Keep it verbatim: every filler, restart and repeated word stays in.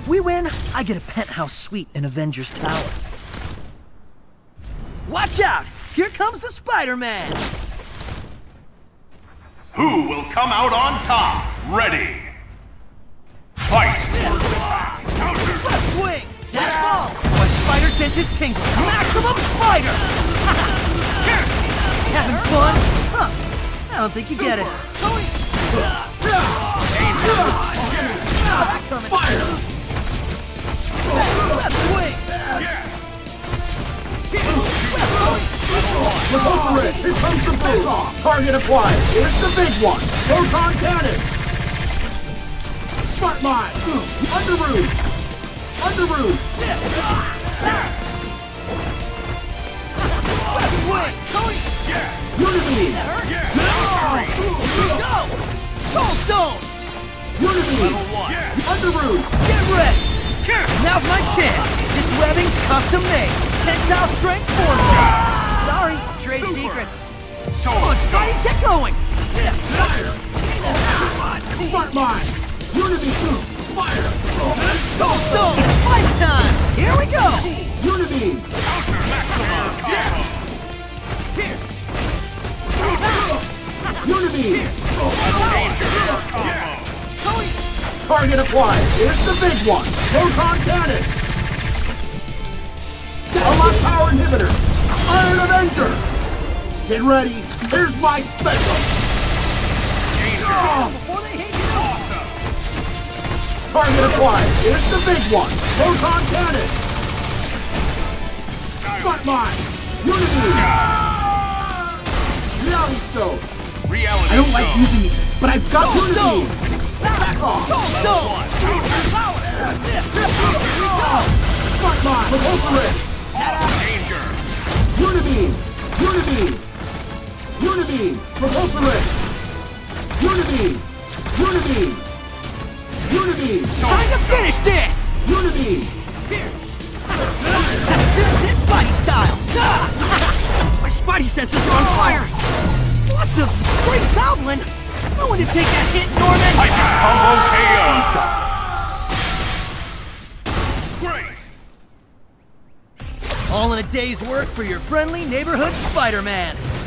If we win, I get a penthouse suite in Avengers Tower. Watch out! Here comes the Spider-Man! Who will come out on top? Ready! Fight! Left swing! Tap ball! My spider sense is tingling! Maximum spider! Having fun? Huh. I don't think you get it. Fire! Left swing! Repulsor it! Here comes the big one! Target applied! Here's the big one! Proton cannon! Spot mine! Under roost! Under roost! Left swing! Unibeam! Go! Soul Stone! Unibeam! Under roost! Get ready! Now's my chance! This webbing's custom made! Tensile strength formula! Sorry, trade secret. Come on, Spidey, get going! Spot mine! Unibeam! Fire! Soul Stone! Spidey time! Here we go! Unibeam! Unibeam! Target applied! Here's the big one! Proton cannon! Unlock power inhibitor! Iron Avenger! Get ready! Here's my special! Before they hit you! Target applied! Here's the big one! Proton cannon! Spot mine! Unibeam! Reality Stone! Reality I don't like Stone. using these, but I've got Soul Stone! Unibeam! Back off! Soul Stone! Spot mine! Repulsor it! Danger! Unibeam! Unibeam! Unibeam! Repulsor it! Unibeam! Unibeam! Unibeam! Time to finish this! Unibeam! Time to finish this Spidey style! Ah! My Spidey senses are on fire! What the great goblin? No one to take that hit, Norman! Hyper combo K O! Great! All in a day's work for your friendly neighborhood Spider-Man!